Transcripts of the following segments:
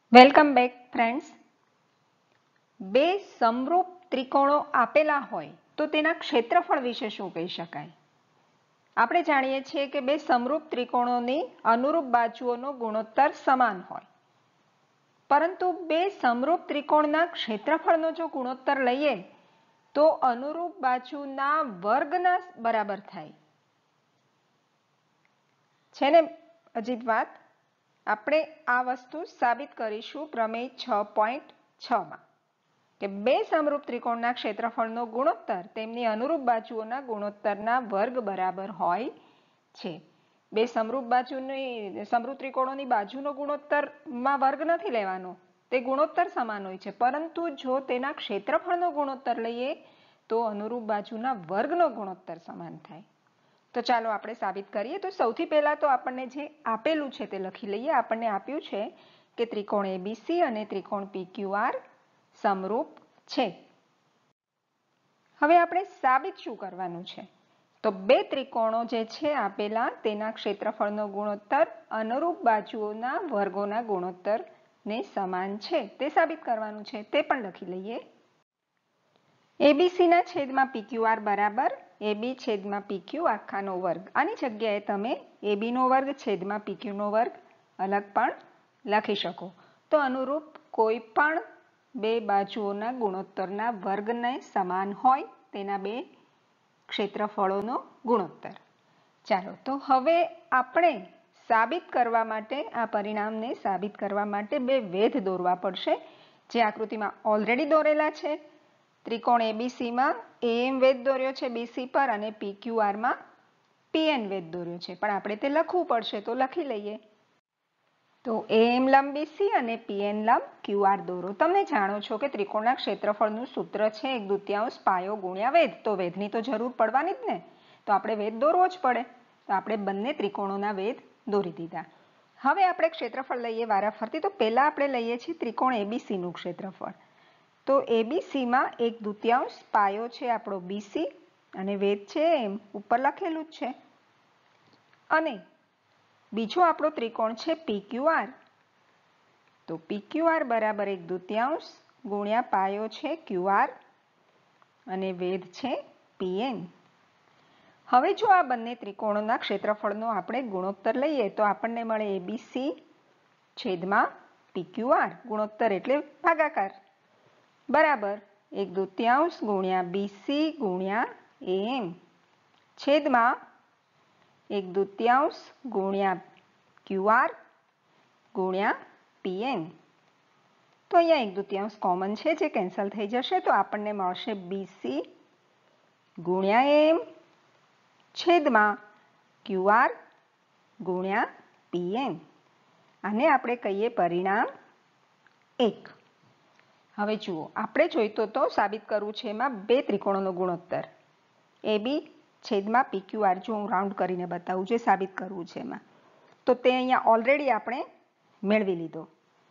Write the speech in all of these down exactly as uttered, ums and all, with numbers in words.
Welcome back friends. બે સમરૂપ ત્રિકોણો આપેલા હોય તો તેના ક્ષેત્રફળ વિશે શું કહી શકાય? આપણે જાણીએ છીએ કે બે સમરૂપ ત્રિકોણોની અનુરૂપ બાજુઓનો ગુણોત્તર સમાન હોય, પરંતુ બે સમરૂપ ત્રિકોણના ક્ષેત્રફળનો જો ગુણોત્તર લઈએ તો અનુરૂપ બાજુના વર્ગના બરાબર થાય છે ને અજીત વાત? આપણે આ વસ્તુ સાબિત કરીશું પ્રમેય છ પોઈન્ટ છ માં કે બે સમરૂપ ત્રિકોણના ક્ષેત્રફળનો ગુણોત્તર તેમની અનુરૂપ બાજુઓના ગુણોત્તરના વર્ગ બરાબર હોય છે. બે સમરૂપ બાજુની સમરૂપ ત્રિકોણોની બાજુનો ગુણોત્તરમાં વર્ગ નથી લેવાનો, તે ગુણોત્તર સમાન હોય છે, પરંતુ જો તેના ક્ષેત્રફળનો ગુણોત્તર લઈએ તો અનુરૂપ બાજુના વર્ગનો ગુણોત્તર સમાન થાય. તો ચાલો આપણે સાબિત કરીએ. તો સૌથી પહેલા તો આપણને જે આપેલું છે તે લખી લઈએ. આપણને આપ્યું છે કે ત્રિકોણ એબીસી અને ત્રિકોણ પીક્યુઆર સમરૂપ છે. હવે આપણે સાબિત શું કરવાનું છે? તો બે ત્રિકોણો જે છે આપેલા તેના ક્ષેત્રફળનો ગુણોત્તર અનુરૂપ બાજુઓના વર્ગોના ગુણોત્તરને સમાન છે તે સાબિત કરવાનું છે. તે પણ લખી લઈએ. એબીસીના છેદમાં પીક્યુઆર બરાબર એબી છેદમાં પીક્યુ આખાનો વર્ગ. આની જગ્યાએ તમે એબીનો વર્ગ છેદમાં પીક્યુનો વર્ગ અલગ પણ લખી શકો. તો અનુરૂપ કોઈ પણ બે બાજુઓના ગુણોત્તરના વર્ગને સમાન હોય તેના બે ક્ષેત્રફળોનો ગુણોત્તર. ચાલો, તો હવે આપણે સાબિત કરવા માટે આ પરિણામને સાબિત કરવા માટે બે વેધ દોરવા પડશે, જે આકૃતિમાં ઓલરેડી દોરેલા છે. ત્રિકોણ એબીસીમાં એએમ વેધ દોર્યો છે બીસી પર અને પીક્યુઆરમાં પીએન વેધ દોર્યો છે, પણ આપણે તે લખવું પડશે તો લખી લઈએ. તો એએમ લંબ બીસી અને પીએન લંબ ક્યુઆર દોરો. તમે જાણો છો કે ત્રિકોણના ક્ષેત્રફળનું સૂત્ર છે એક દૂતીયાંશ પાયો ગુણ્યા વેધ. તો વેધની તો જરૂર પડવાની જ ને, તો આપણે વેધ દોરવો જ પડે. તો આપણે બંને ત્રિકોણોના વેધ દોરી દીધા. હવે આપણે ક્ષેત્રફળ લઈએ વારાફરતી. તો પહેલા આપણે લઈએ છીએ ત્રિકોણ એબીસીનું ક્ષેત્રફળ. તો એબીસીમાં એક દૂતીયાંશ પાયો છે આપણો બીસી અને વેધ છે એમ ઉપર લખેલું જ છે. અને બીજો આપણો ત્રિકોણ છે પીક્યુઆર. તો પીક્યુઆર બરાબર એક દૂતીયાંશ ગુણ્યા પાયો છે ક્યુઆર અને વેધ છે પીએન. હવે જો આ બંને ત્રિકોણોના ક્ષેત્રફળનો આપણે ગુણોત્તર લઈએ તો આપણને મળે એબીસી છેદમાં પીક્યુઆર. ગુણોત્તર એટલે ભાગાકાર બરાબર એક દૂતીયાંશ ગુણ્યા બીસી ગુણ્યા એએમ છેદમાં એક દૂતીયાંશ ગુણ્યા ક્યુઆર ગુણ્યા પીએન. તો અહીંયા એક દૂતીયાંશ કોમન છે જે કેન્સલ થઈ જશે, તો આપણને મળશે બીસી ગુણ્યા એએમ છેદમાં ક્યુઆર ગુણ્યા પીએન. આને આપણે કહીએ પરિણામ એક. હવે જુઓ, આપણે જોઈતો તો સાબિત કરવું છે એમાં બે ત્રિકોણોનો ગુણોત્તર એબી છેદમાં પીક્યુઆર. જો હું રાઉન્ડ કરીને બતાવું જે સાબિત કરવું છે એમાં, તો તે અહીંયા ઓલરેડી આપણે મેળવી લીધો.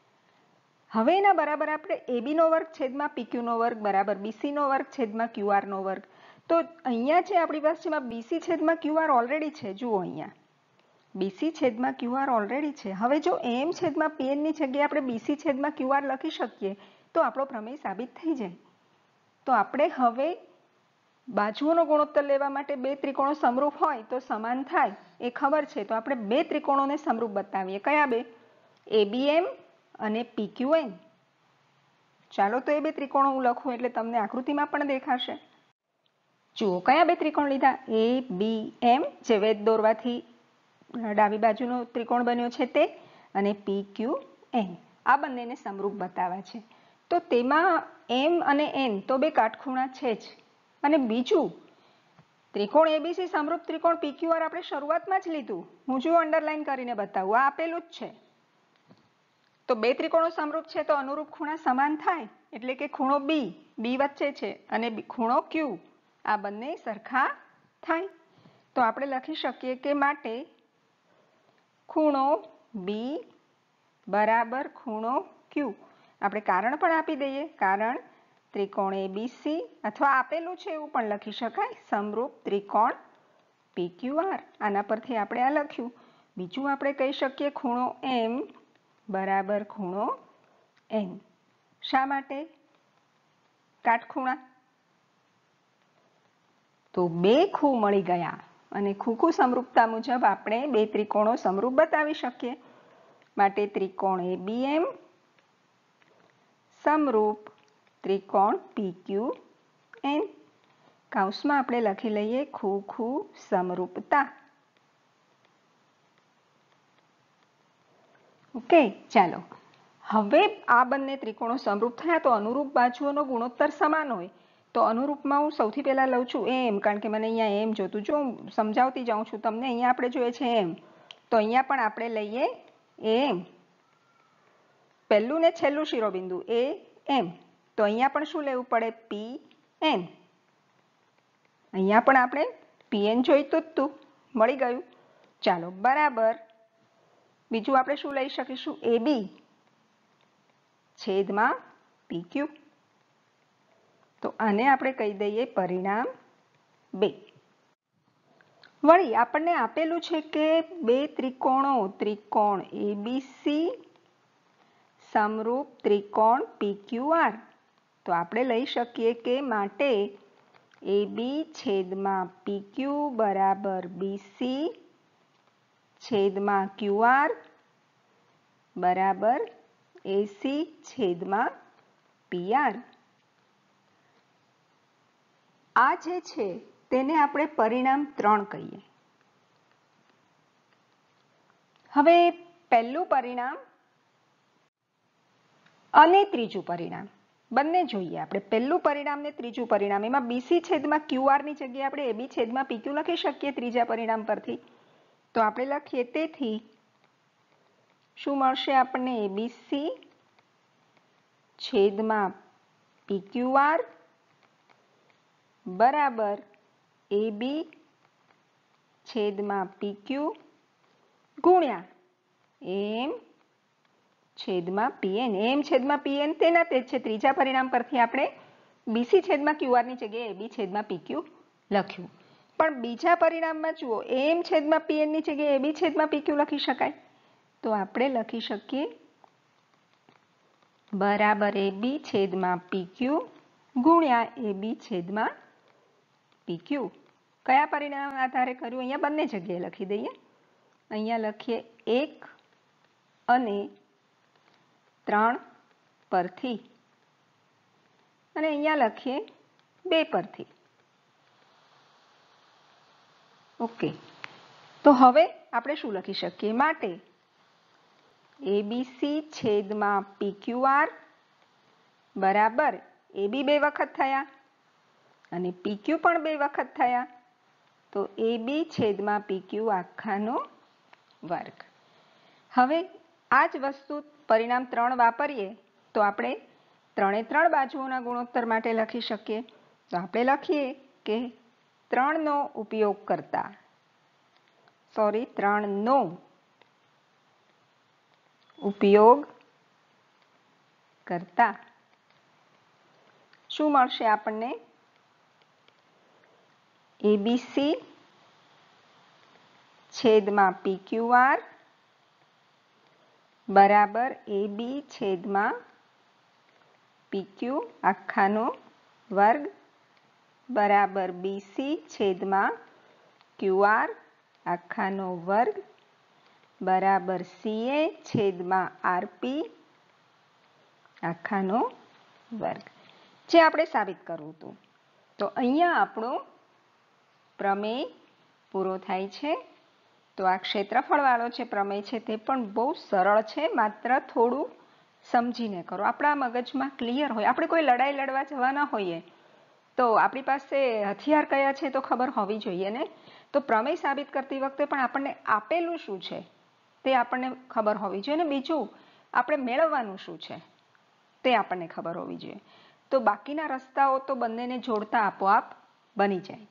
હવે એના બરાબર આપણે એબીનો વર્ગ છેદમાં પીક્યુનો વર્ગ બરાબર બીસીનો વર્ગ છેદમાં ક્યુઆરનો વર્ગ. તો અહીંયા જે આપણી પાસે એમાં બીસી છેદમાં ક્યુઆર ઓલરેડી છે. જુઓ અહીંયા બીસી છેદમાં ક્યુઆર ઓલરેડી છે. હવે જો એમ છેદમાં પીએનની જગ્યાએ આપણે બીસી છેદમાં ક્યુઆર લખી શકીએ તો આપણો પ્રમેય સાબિત થઈ જાય. તો આપણે હવે બાજુઓનો ગુણોત્તર લેવા માટે બે ત્રિકોણો સમરૂપ હોય તો સમાન થાય એ ખબર છે. તો આપણે બે ત્રિકોણોને સમરૂપ બતાવીએ. કયા બે? એબીએમ અને પીક્યુએન. ચાલો, તો એ બે ત્રિકોણો હું લખું એટલે તમને આકૃતિમાં પણ દેખાશે. જુઓ, કયા બે ત્રિકોણ લીધા? એ બી એમ જે વેધ દોરવાથી ડાબી બાજુનો ત્રિકોણ બન્યો છે તે, અને પી ક્યુ એન. આ બંનેને સમરૂપ બતાવ્યા છે. તો તેમાં એમ અને એન તો બે કાટખૂણા છે જ. અને બીજું ત્રિકોણ એબીસી સમરૂપ ત્રિકોણ પીક્યુઆર આપણે શરૂઆતમાં જ લીધું. હું જો અંડરલાઈન કરીને બતાવું, આ આપેલું જ છે. તો બે ત્રિકોણો સમરૂપ છે તો અનુરૂપ ખૂણા સમાન થાય, એટલે કે ખૂણો બી બી વચ્ચે છે અને ખૂણો ક્યુ આ બંને સરખા થાય. તો આપણે લખી શકીએ કે માટે ખૂણો બી બરાબર ખૂણો ક્યુ. આપણે કારણ પણ આપી દઈએ. કારણ ત્રિકોણ એબીસી અથવા આપેલું છે એવું પણ લખી શકાય સમરૂપ ત્રિકોણ પીક્યુઆર. આના પરથી આપણે આ લખ્યું. બીજું આપણે કહી શકીએ ખૂણો એમ બરાબર ખૂણો એન. શા માટે કાટખૂણા? તો બે ખૂ મળી ગયા અને ખૂ સમરૂપતા મુજબ આપણે બે ત્રિકોણો સમરૂપ બતાવી શકીએ. માટે ત્રિકોણ એ બી એમ સમરૂપ ત્રિકોણ પી ક્યુ એન. કૌંસમાં આપણે લખી લઈએ ખૂ ખૂ સમરૂપતા. ઓકે, ચાલો હવે આ બંને ત્રિકોણો સમરૂપ થયા તો અનુરૂપ બાજુઓનો ગુણોત્તર સમાન હોય તો અનુરૂપમાં હું સૌથી પહેલા લઉં છું એમ, કારણ કે મને અહીંયા એમ જોતું. જો હું સમજાવતી જાઉં છું તમને, અહીંયા આપણે જોઈએ છે એમ, તો અહીંયા પણ આપણે લઈએ એમ. પહેલું ને છેલ્લું શિરોબિંદુ એ એમ, તો અહીંયા પણ શું લેવું પડે? P N. અહીંયા પણ આપણે પી એન જોઈતું જ તું, મળી ગયું. ચાલો બરાબર. બીજું આપણે શું લઈ શકીશું? એ બી છેદમાં પી ક્યુ. તો આને આપણે કહી દઈએ પરિણામ બે. વળી આપણને આપેલું છે કે બે ત્રિકોણો ત્રિકોણ એ બી સી સમરૂપ ત્રિકોણ પી ક્યુ આર. તો આપણે લઈ શકીએ કે માટે એ બી છેદમાં પી ક્યુ બરાબર બી સી છેદમાં ક્યુ આર બરાબર એસી છેદમાં પી આર. આ જે છે તેને આપણે પરિણામ ત્રણ કહીએ. હવે પહેલું પરિણામ અને ત્રીજું પરિણામ બંને જોઈએ આપણે. પહેલું પરિણામ ને ત્રીજું પરિણામ, એમાં બીસી છેદમાં ક્યુઆર ની જગ્યાએ આપણે એબી છેદમાં પીક્યુ લખી શકીએ ત્રીજા પરિણામ પરથી. તો આપણે લખીએ તેથી શું મળશે આપણને? એબીસી છેદમાં પીક્યુઆર બરાબર એબી છેદમાં પીક્યુ ગુણ્યા એમ છેદમાં પીએન. એમ છેદમાં પીએન તેના તે જ છે. ત્રીજા પરિણામ પરથી આપણે બીસી છેદમાં ક્યુઆર ની જગ્યાએ એબી છેદમાં પીક્યુ લખ્યું. પણ બીજા પરિણામમાં જુઓ, એમ છેદમાં પીએન ની જગ્યાએ એબી છેદમાં પીક્યુ લખી શકાય. તો આપણે લખી શકીએ બરાબર એબી છેદમાં પીક્યુ ગુણ્યા એબી છેદમાં પીક્યુ. કયા પરિણામ આધારે કર્યું? અહીંયા બંને જગ્યાએ લખી દઈએ. અહીંયા લખીએ એક અને ત્રણ પરથી અને અહીંયા લખીએ બે પરથી. ઓકે, તો હવે આપણે શું લખી શકીએ? માટે એબીસી છેદમાં પીક્યુઆર બરાબર એબી બે વખત થયા અને પીક્યુ પણ બે વખત થયા, તો એબી છેદમાં પીક્યુ આખાનો વર્ગ. હવે આ જ વસ્તુ પરિણામ ત્રણ વાપરીએ તો આપણે ત્રણે ત્રણ બાજુઓના ગુણોત્તર માટે લખી શકીએ. તો આપણે લખીએ કે ત્રણનો ઉપયોગ કરતા સોરી ત્રણનો ઉપયોગ કરતા શું મળશે આપણને? એબીસી છેદમાં પીક્યુઆર બરાબર એબી છેદમાં પીક્યુ આખાનો વર્ગ બરાબર બીસી છેદમાં ક્યુઆર આખાનો વર્ગ બરાબર સીએ છેદમાં આરપી આખાનો વર્ગ. જે આપણે સાબિત કરવું હતું. તો અહીંયા આપણો પ્રમેય પૂરો થાય છે. તો આ ક્ષેત્રફળવાળો જે પ્રમેય છે તે પણ બહુ સરળ છે, માત્ર થોડું સમજીને કરો. આપણા મગજમાં ક્લિયર હોય. આપણે કોઈ લડાઈ લડવા જવાના હોઈએ તો આપણી પાસે હથિયાર કયા છે તો ખબર હોવી જોઈએ ને. તો પ્રમેય સાબિત કરતી વખતે પણ આપણને આપેલું શું છે તે આપણને ખબર હોવી જોઈએ, ને બીજું આપણે મેળવવાનું શું છે તે આપણને ખબર હોવી જોઈએ. તો બાકીના રસ્તાઓ તો બંનેને જોડતા આપોઆપ બની જાય.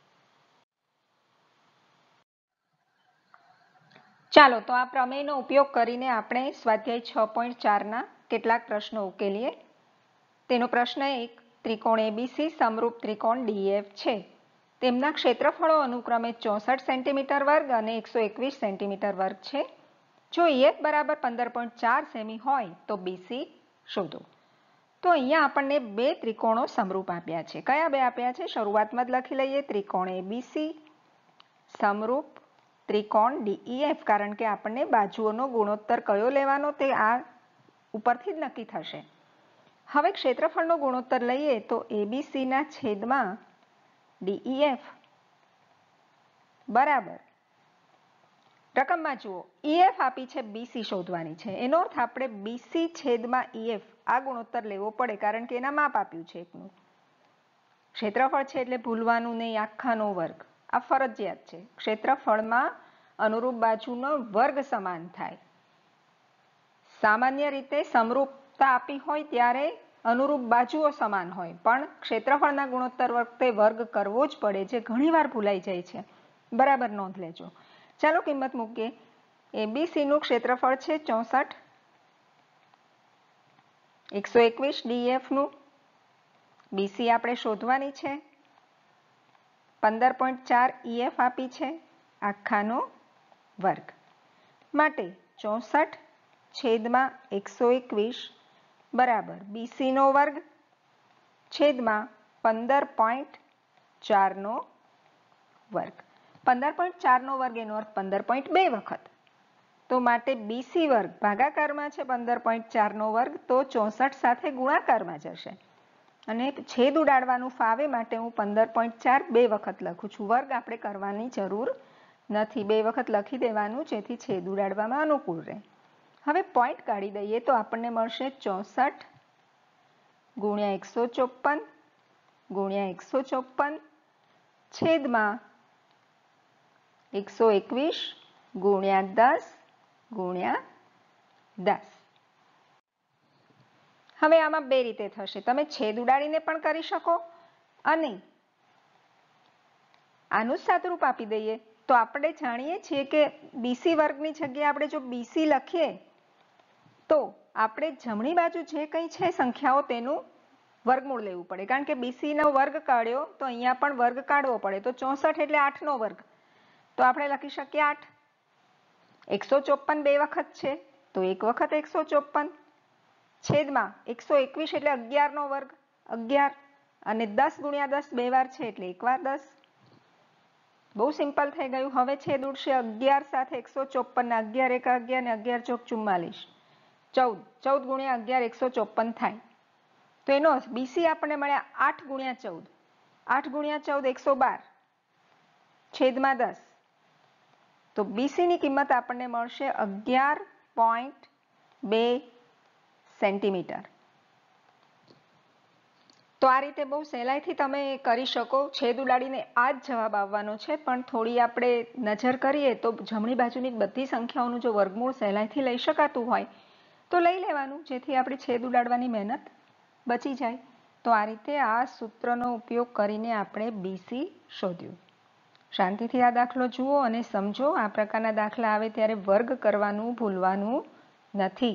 ચાલો તો આ પ્રમેયનો ઉપયોગ કરીને આપણે સ્વાધ્યાય છ પોઈન્ટ ચારના કેટલાક પ્રશ્નો ઉકેલીએ. તેનો પ્રશ્ન એક, ત્રિકોણ એબીસી સમરૂપ ત્રિકોણ ડીએફ છે. તેમના ક્ષેત્રફળો અનુક્રમે ચોસઠ સેન્ટીમીટર વર્ગ અને એકસો એકવીસ સેન્ટીમીટર વર્ગ છે. જો ઈએફ બરાબર પંદર પોઈન્ટ ચાર સેમી હોય તો બીસી શોધો. તો અહીંયા આપણને બે ત્રિકોણો સમરૂપ આપ્યા છે. કયા બે આપ્યા છે? શરૂઆતમાં જ લખી લઈએ. ત્રિકોણ એબીસી સમરૂપ ત્રિકોણ ડીઈએફ, કારણ કે આપણને બાજુઓનો ગુણોત્તર કયો લેવાનો તે આ ઉપરથી જ નક્કી થશે. હવે ક્ષેત્રફળનો ગુણોત્તર લઈએ તો એબીસીના છેદમાં ડીઈએફ બરાબર, રકમમાં જુઓ ઈએફ આપી છે, બીસી શોધવાની છે. એનો અર્થ આપણે બીસી છેદમાં ઈએફ આ ગુણોત્તર લેવો પડે, કારણ કે એના માપ આપ્યું છે એકનું. ક્ષેત્રફળ છે એટલે ભૂલવાનું નહીં, આખાનો વર્ગ આ ફરજિયાત છે. ક્ષેત્રફળમાં અનુરૂપ બાજુનો વર્ગ સમાન થાય. સામાન્ય રીતે સમરૂપતા આપી હોય ત્યારે અનુરૂપ બાજુઓ સમાન હોય, પણ ક્ષેત્રફળના ગુણોત્તર વખતે વર્ગ કરવો જ પડે, જે ઘણીવાર ભૂલાઈ જાય છે. બરાબર નોંધ લેજો. ચાલો કિંમત મૂકીએ. એબીસી નું ક્ષેત્રફળ છે ચોસઠ, એકસો એકવીસ ડીએફ નું, બીસી આપણે શોધવાની છે, પંદર પોઈન્ટ ચાર ઈએફ આપી છે, આખાનો વર્ગ. માટે ચોસઠ છેદમાં એકસો એકવીસ બરાબર બીસી નો વર્ગ છેદમાં પંદર પોઈન્ટ ચાર નો વર્ગ. પંદર પોઈન્ટ ચાર નો વર્ગ એનો અર્થ પંદર પોઈન્ટ બે વખત. તો માટે બીસી વર્ગ ભાગાકારમાં છે પંદર પોઈન્ટ ચાર નો વર્ગ, તો ચોસઠ સાથે ગુણાકારમાં જશે. અને છેદ ઉડાડવાનું ફાવે માટે હું પંદર પોઈન્ટ ચાર બે વખત લખું છું. વર્ગ આપણે કરવાની જરૂર નથી, બે વખત લખી દેવાનું, જેથી છેદ ઉડાડવામાં અનુકૂળ રહે. હવે પોઈન્ટ કાઢી દઈએ તો આપણને મળશે ચોસઠ ગુણ્યા એકસો ચોપન ગુણ્યા એકસો ચોપન છેદમાં એકસો એકવીસ ગુણ્યા દસ ગુણ્યા દસ. હવે આમાં બે રીતે થશે. તમે છેદ ઉડાડીને પણ કરી શકો, અને આનું સાદુરૂપ આપી દઈએ તો આપણે જાણીએ છીએ કે બીસી વર્ગની જગ્યાએ આપણે જો બીસી લખીએ તો આપણે જમણી બાજુ જે કંઈ છે સંખ્યાઓ તેનું વર્ગમૂળ લેવું પડે, કારણ કે બીસી નો વર્ગ કાઢ્યો તો અહીંયા પણ વર્ગ કાઢવો પડે. તો ચોસઠ એટલે આઠ નો વર્ગ, તો આપણે લખી શકીએ આઠ. એકસો ચોપન બે વખત છે તો એક વખત એકસો ચોપન છેદમાં એકસો એકવીસ એટલે અગિયાર નો વર્ગ અગિયાર, અને દસ ગુણ્યા દસ બે વાર છે એટલે એક વાર દસ. બહુ સિમ્પલ થઈ ગયું. હવે છેદ ઉડશે અગિયાર સાથે એકસો ચોપન ના અગિયાર એક અગિયાર ને અગિયાર ચોક ચુમ્માલીસ, ચૌદ. ચૌદ ગુણ્યા અગિયાર એકસો ચોપન થાય. તો એનો બીસી આપણને મળ્યા આઠ ગુણ્યા ચૌદ, આઠ ગુણ્યા ચૌદ એકસો બાર છેદમાં દસ. તો બીસી ની કિંમત આપણને મળશે અગિયાર પોઈન્ટ બે સેન્ટીમીટર. તો આ રીતે બહુ સહેલાઈથી તમે કરી શકો. છેદ ઉડાડીને આ જ જવાબ આવવાનો છે, પણ થોડી આપણે નજર કરીએ તો જમણી બાજુની બધી સંખ્યાઓનું જો વર્ગમૂળ સહેલાઈથી લઈ શકાતું હોય તો લઈ લેવાનું, જેથી આપણે છેદ ઉડાડવાની મહેનત બચી જાય. તો આ રીતે આ સૂત્રનો ઉપયોગ કરીને આપણે બીસી શોધ્યું. શાંતિથી આ દાખલો જુઓ અને સમજો. આ પ્રકારના દાખલા આવે ત્યારે વર્ગ કરવાનું ભૂલવાનું નથી.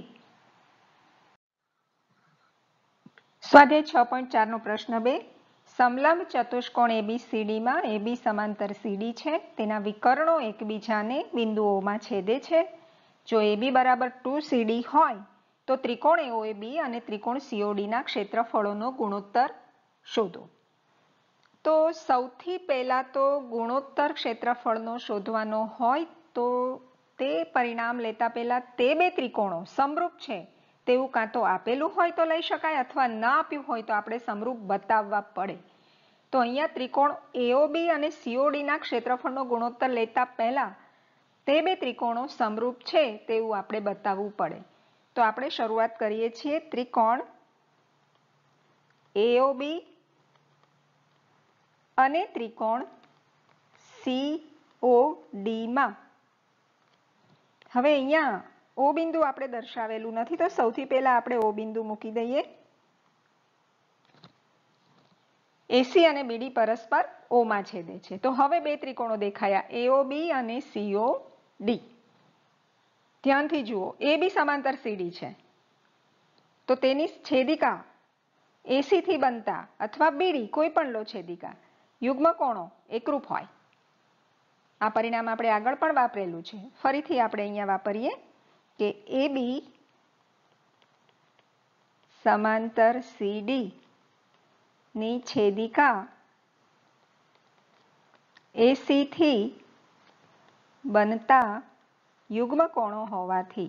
સ્વાધ્યાય છ પોઈન્ટ ચાર નો પ્રશ્ન બે. સમલંબ ચતુષ્કોણ એબીસીડીમાં એબી સમાંતર સીડી છે, તેના વિકર્ણો એકબીજાને બિંદુઓમાં છેદે છે. જો એબી બરાબર ટુ સીડી હોય તો ત્રિકોણ એઓએબી અને ત્રિકોણ સીઓડીના ક્ષેત્રફળોનો ગુણોત્તર શોધો. તો સૌથી પહેલા તો ગુણોત્તર ક્ષેત્રફળનો શોધવાનો હોય તો તે પરિણામ લેતા પહેલા તે બે ત્રિકોણો સમરૂપ છે તેવું કાં તો આપેલું હોય તો લઈ શકાય, અથવા ના આપ્યું હોય તો આપણે સમરૂપ બતાવવા પડે. તો અહીંયા ત્રિકોણ એઓબી અને સીઓડીના ક્ષેત્રફળનો ગુણોત્તર લેતા પહેલા તે બે ત્રિકોણો સમરૂપ છે તેવું આપણે બતાવવું પડે. તો આપણે શરૂઆત કરીએ છીએ ત્રિકોણ એઓબી અને ત્રિકોણ સીઓડી માં. હવે અહીંયા ઓ બિંદુ આપણે દર્શાવેલું નથી, તો સૌથી પહેલા આપણે ઓ બિંદુ મૂકી દઈએ. એસી અને બીડી પરસ્પર ઓ માં છેદે છે. તો હવે બે ત્રિકોણો દેખાયા, એઓબી અને સીઓડી. ધ્યાનથી જુઓ, એબી સમાંતર સીડી છે તો તેની છેદિકા એસી થી બનતા અથવા બીડી કોઈ પણ લો છેદિકા યુગ્મ કોણો એકરૂપ હોય. આ પરિણામ આપણે આગળ પણ વાપરેલું છે, ફરીથી આપણે અહીંયા વાપરીએ કે એબી સમાંતર સીડી ની છેદિકા એસી થી બનતા યુગ્મ કોણો હોવાથી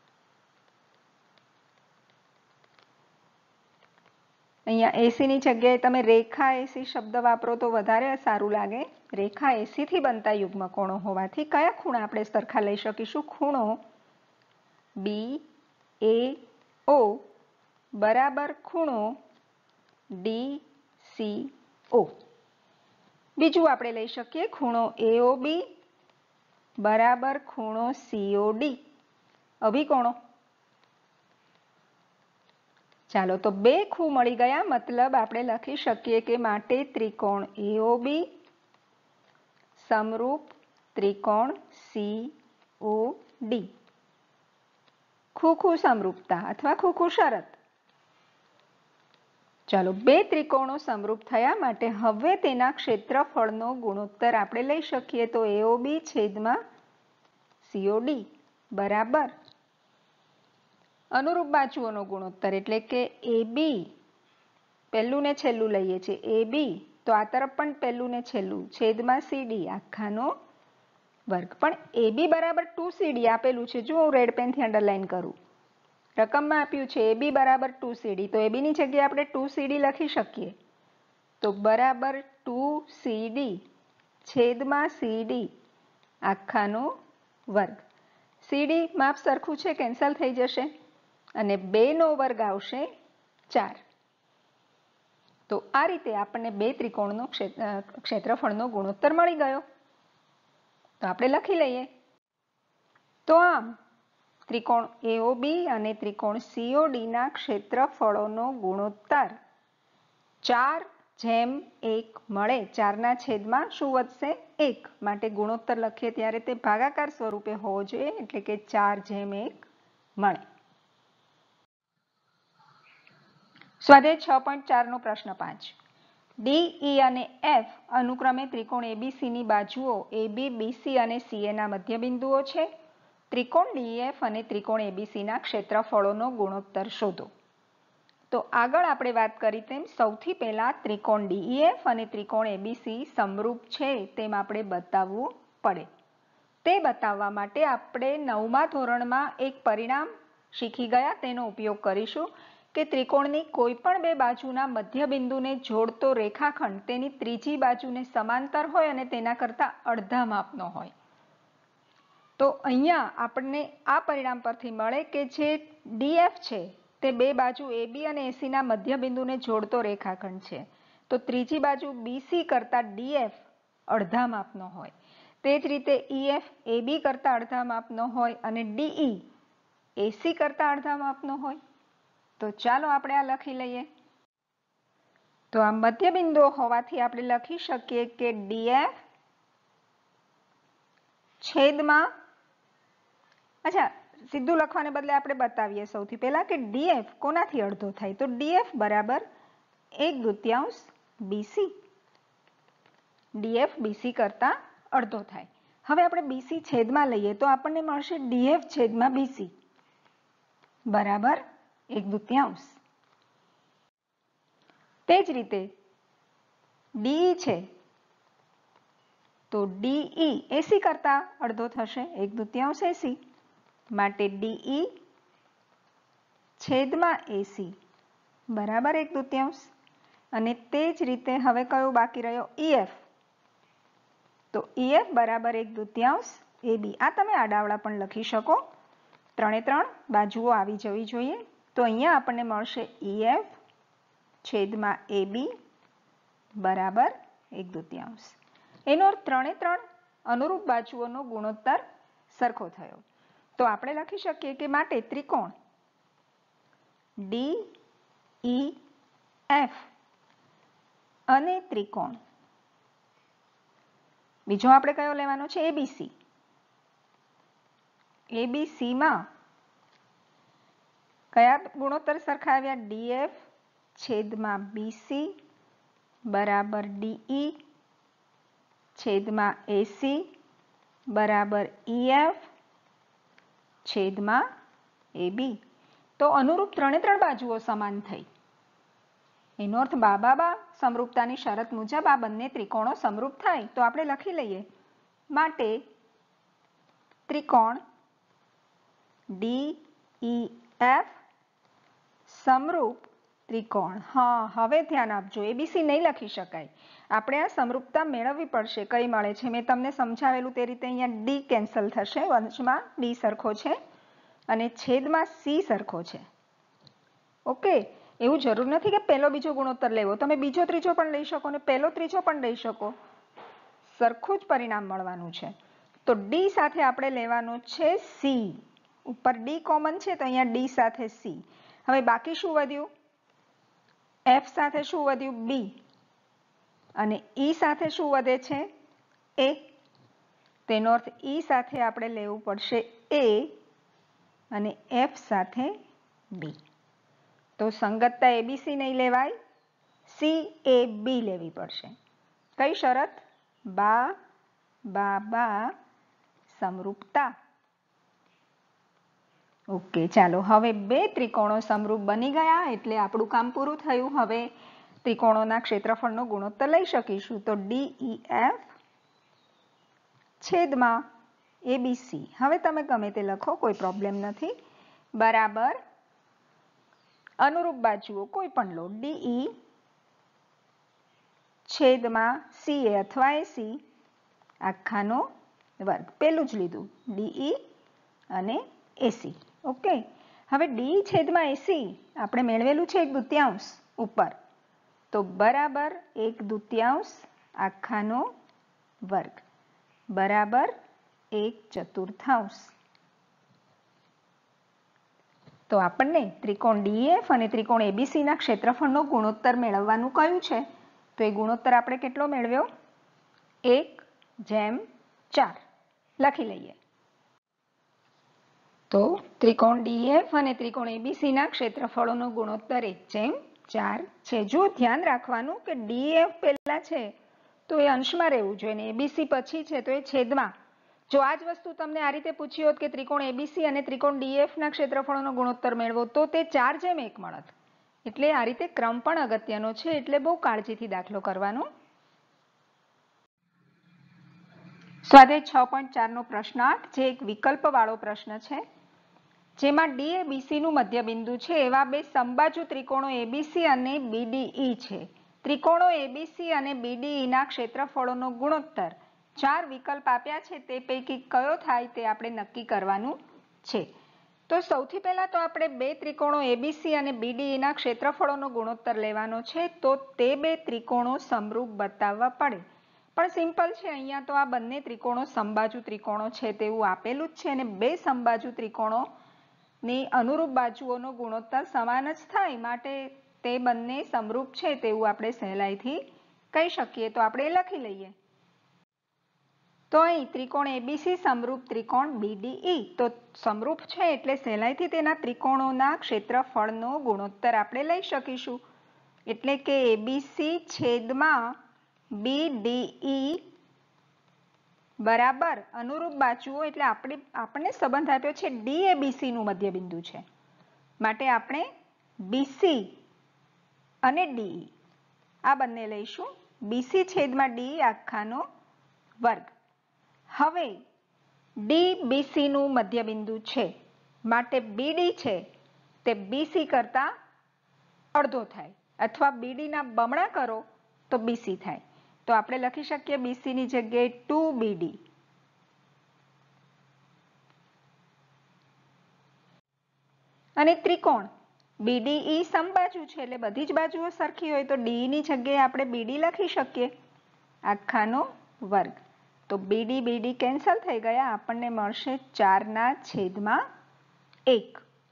અહીંયા એસી ની જગ્યાએ તમે રેખા એસી શબ્દ વાપરો તો વધારે સારું લાગે. રેખા એસી થી બનતા યુગ્મ કોણો હોવાથી કયા ખૂણા આપણે સરખા લઈ શકીશું? ખૂણો બી એ ઓ બરાબર ખૂણો ડી સી ઓ. બીજું આપણે લઈ શકીએ ખૂણો એઓબી બરાબર ખૂણો સીઓડી. અભિકોણો. ચાલો તો બે ખૂ મળી ગયા, મતલબ આપણે લખી શકીએ કે માટે ત્રિકોણ એઓબી સમરૂપ ત્રિકોણ સીઓડી. ખૂ ખૂ સમરૂપતા અથવા ખૂ ખૂ શરત. ચાલો બે ત્રિકોણો સમરૂપ થયા માટે હવે તેના ક્ષેત્રફળનો ગુણોત્તર આપણે લઈ શકીએ. તો એઓબી છેદમાં સીઓડી બરાબર અનુરૂપ બાજુઓનો ગુણોત્તર એટલે કે એબી પહેલું ને છેલ્લું લઈએ છીએ એબી તો આ તરફ પણ પહેલું ને છેલ્લું છેદમાં સીડી આખાનો વર્ગ. પણ એબી બરાબર ટુ સીડી આપેલું છે. જો હું રેડ પેનથી અંડરલાઈન કરું, રકમમાં આપ્યું છે એબી બરાબર ટુ સીડી, તો એબીની જગ્યાએ આપણે ટુ સીડી લખી શકીએ. તો બરાબર ટુ સીડી છેદમાં સીડી આખાનો વર્ગ. સીડી માપ સરખું છે, કેન્સલ થઈ જશે અને બે નો વર્ગ આવશે ચાર. તો આ રીતે આપણને બે ત્રિકોણનો ક્ષેત્રફળનો ગુણોત્તર મળી ગયો. તો આપણે લખી લઈએ. તો આમ ત્રિકોણ એઓબી અને ત્રિકોણ સીઓડી ના ક્ષેત્રફળોનો ગુણોત્તર ચાર જેમ એક મળે. ચારના છેદમાં શું વધશે? એક. માટે ગુણોત્તર લખીએ ત્યારે તે ભાગાકાર સ્વરૂપે હોવો જોઈએ, એટલે કે ચાર જેમ એક મળે. સ્વાધ્યાય છ પોઈન્ટ ચાર નો પ્રશ્ન પાંચ. ડી ઈ અને એફ અનુક્રમે ત્રિકોણ એબીસીની બાજુઓ એબી બીસી અને સીએના મધ્યબિંદુઓ છે. ત્રિકોણ ડીઈએફ અને ત્રિકોણ એબીસીના ક્ષેત્રફળોનો ગુણોત્તર શોધો. તો આગળ આપણે વાત કરી તેમ સૌથી પહેલા ત્રિકોણ ડીઈએફ અને ત્રિકોણ એબીસી સમરૂપ છે તેમ આપણે બતાવવું પડે. તે બતાવવા માટે આપણે નવમા ધોરણમાં એક પરિણામ શીખી ગયા તેનો ઉપયોગ કરીશું કે ત્રિકોણની કોઈ પણ બે બાજુના મધ્યબિંદુને જોડતો રેખાખંડ તેની ત્રીજી બાજુને સમાંતર હોય અને તેના કરતાં અડધા માપનો હોય. તો અહીંયા આપણને આ પરિણામ પરથી મળે કે જે ડીએફ છે તે બે બાજુ એબી અને એસીના મધ્યબિંદુને જોડતો રેખાખંડ છે. તો ત્રીજી બાજુ બીસી કરતાં ડીએફ અડધા માપનો હોય. તે જ રીતે ઈએફ એબી કરતાં અડધા માપનો હોય અને ડીઈ એસી કરતાં અડધા માપનો હોય. તો ચાલો આપણે આ લખી લઈએ. તો આ મધ્યબિંદુઓ હોવાથી આપણે લખી શકીએ કે ડીએફ છેદમાં, અચ્છા સીધું લખવાને બદલે આપણે બતાવીએ સૌથી પહેલા કે ડીએફ કોનાથી અડધો થાય? તો ડીએફ બરાબર એક દૂતીયાંશ બીસી. ડીએફ બીસી કરતાં અડધો થાય. હવે આપણે બીસી છેદમાં લઈએ તો આપણને મળશે ડીએફ છેદમાં બીસી બરાબર એક દૂતીયાંશ. તે જ રીતે ડીઈ છે તો ડીઈ એસી કરતાં અડધો થશે એક દૂતીયાંશ એસી. માટે ડીઈ છેદમાં એસી બરાબર એક દૂતીયાંશ. અને તે જ રીતે હવે કયો બાકી રહ્યો? ઈએફ. તો ઈએફ બરાબર એક દૂતીયાંશ એબી. આ તમે આડાવડા પણ લખી શકો, ત્રણે ત્રણ બાજુઓ આવી જવી જોઈએ. તો અહીંયા આપણને મળશે ઈએફ છેદમાં એબી બરાબર એક દૂતીયાંશ. એનો અર્થ ત્રણે ત્રણ અનુરૂપ બાજુઓનો ગુણોત્તર સરખો થયો. તો આપણે લખી શકીએ કે માટે ત્રિકોણ ડી ઈ એફ અને ત્રિકોણ બીજો આપણે કયો લેવાનો છે? એબીસી. એબીસીમાં કયા ગુણોત્તર સરખા આવ્યા? ડીએફ છેદમાં બીસી બરાબર ડીઈ છેદમાં એસી બરાબર ઈએફ છેદમાં એબી. તો તો અનુરૂપ ત્રણે ત્રણ બાજુઓ સમાન થઈ. એનો અર્થ બા બા બા સમરૂપતાની શરત મુજબ આ બંને ત્રિકોણો સમરૂપ થાય. તો આપણે લખી લઈએ. માટે ત્રિકોણ ડી ઈ એફ સમરૂપ ત્રિકોણ. હા, હવે ધ્યાન આપજો, એબીસી નહીં લખી શકાય. આપણે આ સમરૂપતા મેળવવી પડશે. કઈ મળે છે? મેં તમને સમજાવેલું તે રીતે અહીંયા ડી કેન્સલ થશે. વંશમાં ડી સરખો છે અને છેદમાં સી સરખો છે. ઓકે, એવું જરૂર નથી કે પહેલો બીજો ગુણોત્તર લેવો. તમે બીજો ત્રીજો પણ લઈ શકો ને પહેલો ત્રીજો પણ લઈ શકો. સરખું જ પરિણામ મળવાનું છે. તો ડી સાથે આપણે લેવાનો છે સી. ઉપર ડી કોમન છે તો અહીંયા ડી સાથે સી. હવે બાકી શું વધ્યું? એફ સાથે શું વધ્યું? બી. અને ઈ સાથે શું વધે છે? એ. તેનો અર્થ ઈ સાથે આપણે લેવું પડશે એ અને એફ સાથે બી. તો સંગતતા એબીસી નહીં લેવાય, સી એ બી લેવી પડશે. કઈ શરત? બા બા બા સમરૂપતા. ઓકે, ચાલો હવે બે ત્રિકોણો સમરૂપ બની ગયા એટલે આપણું કામ પૂરું થયું. હવે ત્રિકોણોના ક્ષેત્રફળનો ગુણોત્તર લઈ શકીશું. તો ડી ઈ એફ છેદમાં એબીસી. હવે તમે ગમે તે લખો, કોઈ પ્રોબ્લેમ નથી. બરાબર અનુરૂપ બાજુઓ કોઈ પણ લો. ડીઈ છેદમાં સી એ અથવા એસી આખાનો વર્ગ. પેલું જ લીધું ડીઈ અને એસી. ઓકે, હવે ડી છેદમાં એસી આપણે મેળવેલું છે એક દૂત્યાંશ ઉપર. તો બરાબર એક દૂત્યાંશ આખાનો વર્ગ બરાબર એક ચતુર્થાંશ. તો આપણને ત્રિકોણ ડીએફ અને ત્રિકોણ એબીસી ના ક્ષેત્રફળનો ગુણોત્તર મેળવવાનું કયું છે? તો એ ગુણોત્તર આપણે કેટલો મેળવ્યો? એક જેમ ચાર. લખી લઈએ. તો ત્રિકોણ ડીએફ અને ત્રિકોણ એબીસી ના ક્ષેત્રફળોનો ગુણોત્તર એક જેમ ચાર છે. જો ધ્યાન રાખવાનું કે ડીએફ પહેલા છે તો એ અંશમાં રહેવું જોઈએ અને એબીસી પછી છે તો એ છેદમાં. જો આ જ વસ્તુ તમને આ રીતે પૂછી હોત કે ત્રિકોણ એબીસી અને ત્રિકોણ ડીએફ ના ક્ષેત્રફળોનો ગુણોત્તર મેળવો તો તે ચાર જેમ એક મળત. એટલે આ રીતે ક્રમ પણ અગત્યનો છે, એટલે બહુ કાળજીથી દાખલો કરવાનો. સ્વાધ્યાય છ પોઈન્ટ ચાર નો પ્રશ્ન આઠ, જે એક વિકલ્પ વાળો પ્રશ્ન છે, જેમાં ડી એ બીસી નું મધ્યબિંદુ છે એવા બે સમબાજુ ત્રિકોણો એબીસી અને બીડીઈ છે. ત્રિકોણો એબીસી અને બીડીઈ ના ક્ષેત્રફળોનો ગુણોત્તર ચાર વિકલ્પ આપ્યા છે, તે પૈકી કયો થાય તે આપણે નક્કી કરવાનું છે. તો સૌથી પહેલા તો આપણે બે ત્રિકોણો એબીસી અને બીડીઈ ના ક્ષેત્રફળોનો ગુણોત્તર લેવાનો છે. તો તે બે ત્રિકોણો સમરૂપ બતાવવા પડે. પણ સિમ્પલ છે, અહીંયા તો આ બંને ત્રિકોણો સમબાજુ ત્રિકોણો છે તેવું આપેલું જ છે અને બે સમબાજુ ત્રિકોણો ની અનુરૂપ બાજુઓનો ગુણોત્તર સમાન જ થાય, માટે તે બંને સમરૂપ છે તેવું આપણે સહેલાઈથી કહી શકીએ. તો આપણે લખી લઈએ. તો અહીં ત્રિકોણ એબીસી સમરૂપ ત્રિકોણ બીડીઈ. તો સમરૂપ છે એટલે સહેલાઈથી તેના ત્રિકોણોના ક્ષેત્રફળનો ગુણોત્તર આપણે લઈ શકીશું. એટલે કે એબીસી છેદમાં બીડીઈ બરાબર અનુરૂપ બાજુઓ. એટલે આપણે આપણને સંબંધ આપ્યો છે ડી એ બીસી નું મધ્યબિંદુ છે, માટે આપણે બીસી અને ડીઈ આ બંને લઈશું. બીસી છેદમાં ડી આખાનો વર્ગ. હવે ડી બીસી નું મધ્યબિંદુ છે, માટે બીડી છે તે બીસી કરતા અડધો થાય, અથવા બીડી ના બમણા કરો તો બીસી થાય. તો આપણે લખી શકીએ બીસી ની જગ્યાએ ટુ બીડી. અને ત્રિકોણ બીડીઈ સમબાજુ છે એટલે બધી જ બાજુઓ સરખી હોય તો ડી ની જગ્યાએ આપણે બીડી લખી શકીએ આખાનો વર્ગ. તો બીડી બીડી કેન્સલ થઈ ગયા, આપણને મળશે ચાર ના છેદમાં એક.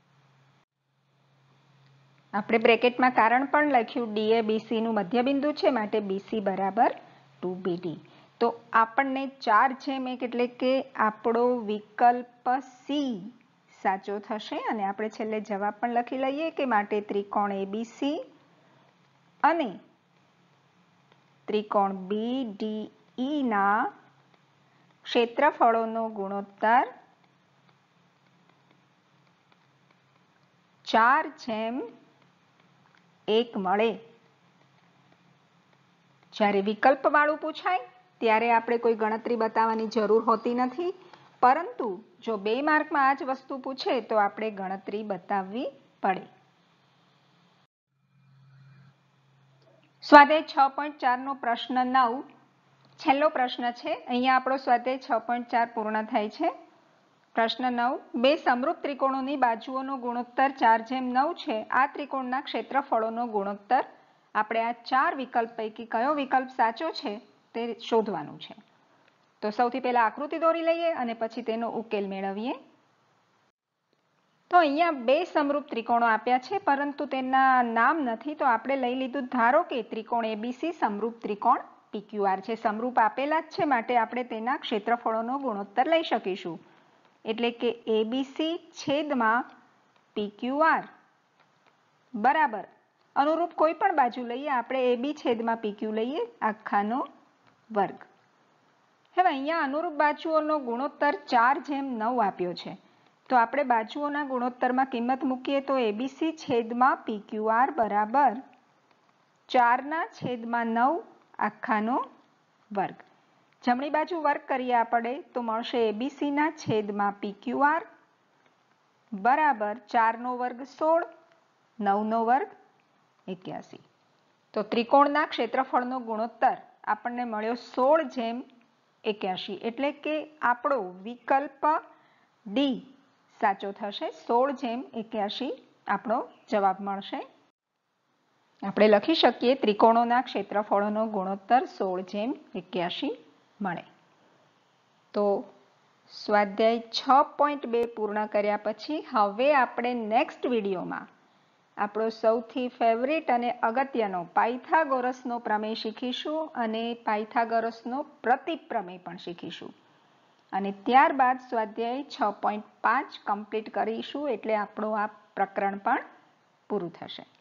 આપણે બ્રેકેટમાં કારણ પણ લખ્યું, ડી એ બીસી નું મધ્યબિંદુ છે માટે બીસી બરાબર ટુ બીડી. તો આપણને ચાર જેમ એક એટલે કે આપણો વિકલ્પ સી સાચો થશે. અને આપણે છેલ્લે જવાબ પણ લખી લઈએ કે માટે ત્રિકોણ એબીસી અને ત્રિકોણ બીડીઈ ના ક્ષેત્રફળોનો ગુણોત્તર ચાર જેમ એક મળે. જ્યારે વિકલ્પવાળું પૂછાય ત્યારે આપણે કોઈ ગણતરી બતાવવાની જરૂર હોતી નથી, પરંતુ જો બે માર્કમાં આ જ વસ્તુ પૂછે તો આપણે ગણતરી બતાવવી પડે. સ્વાધ્યાય છ પોઈન્ટ ચારનો પ્રશ્ન નવ છેલ્લો પ્રશ્ન છે. અહીંયા આપણો સ્વાધ્યાય છ પોઈન્ટ ચાર પૂર્ણ થાય છે. પ્રશ્ન નવ, બે સમરૂપ ત્રિકોણોની બાજુઓનો ગુણોત્તર ચાર જેમ નવ છે. આ ત્રિકોણના ક્ષેત્રફળોનો ગુણોત્તર આપણે આ ચાર વિકલ્પ પૈકી કયો વિકલ્પ સાચો છે તે શોધવાનું છે. તો સૌથી પહેલા આકૃતિ દોરી લઈએ અને પછી તેનો ઉકેલ મેળવીએ. તો અહીંયા બે સમરૂપ ત્રિકોણો આપ્યા છે, પરંતુ તેના નામ નથી, તો આપણે લઈ લીધું ધારો કે ત્રિકોણ એબીસી સમરૂપ ત્રિકોણ પીક્યુઆર છે. સમરૂપ આપેલા જ છે માટે આપણે તેના ક્ષેત્રફળોનો ગુણોત્તર લઈ શકીશું. એટલે કે એબીસી છેદમાં પીક્યુઆર બરાબર અનુરૂપ કોઈ પણ બાજુ લઈએ, આપણે એબી છેદમાં પીક્યુ લઈએ આખાનો વર્ગ. હવે અહીંયા અનુરૂપ બાજુઓનો ગુણોત્તર ચાર જેમ નવ આપ્યો છે, તો આપણે બાજુઓના ગુણોત્તરમાં કિંમત મૂકીએ તો એબીસી છેદમાં પીક્યુઆર બરાબર ચારના છેદમાં નવ આખાનો વર્ગ. જમણી બાજુ વર્ગ કરીએ આપણે તો મળશે એબીસીના છેદમાં પીક્યુઆર બરાબર ચારનો વર્ગ સોળ, નવનો વર્ગ એક્યાસી. તો ત્રિકોણના ક્ષેત્રફળનો ગુણોત્તર આપણને મળ્યો સોળ જેમ એક્યાસી, એટલે કે આપણો વિકલ્પ ડી સાચો થશે. સોળ જેમ એક્યાસી આપણો જવાબ મળશે. આપણે લખી શકીએ ત્રિકોણોના ક્ષેત્રફળોનો ગુણોત્તર સોળ જેમ એક્યાસી મળે. તો સ્વાધ્યાય છ પોઈન્ટ બે પૂર્ણ કર્યા પછી હવે આપણે નેક્સ્ટ વિડીયોમાં આપણો સૌથી ફેવરિટ અને અગત્યનો પાયથાગોરસનો પ્રમેય શીખીશું અને પાયથાગોરસનો પ્રતિપ્રમેય પણ શીખીશું. અને ત્યારબાદ સ્વાધ્યાય છ પોઈન્ટ પાંચ કમ્પ્લીટ કરીશું, એટલે આપણું આ પ્રકરણ પણ પૂરું થશે.